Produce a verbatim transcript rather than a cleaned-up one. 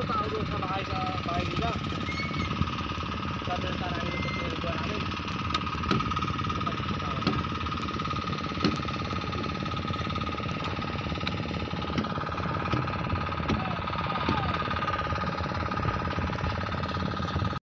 tao doon sa bahay sa bahay nila. Sabi na tayo sa pinagawa namin.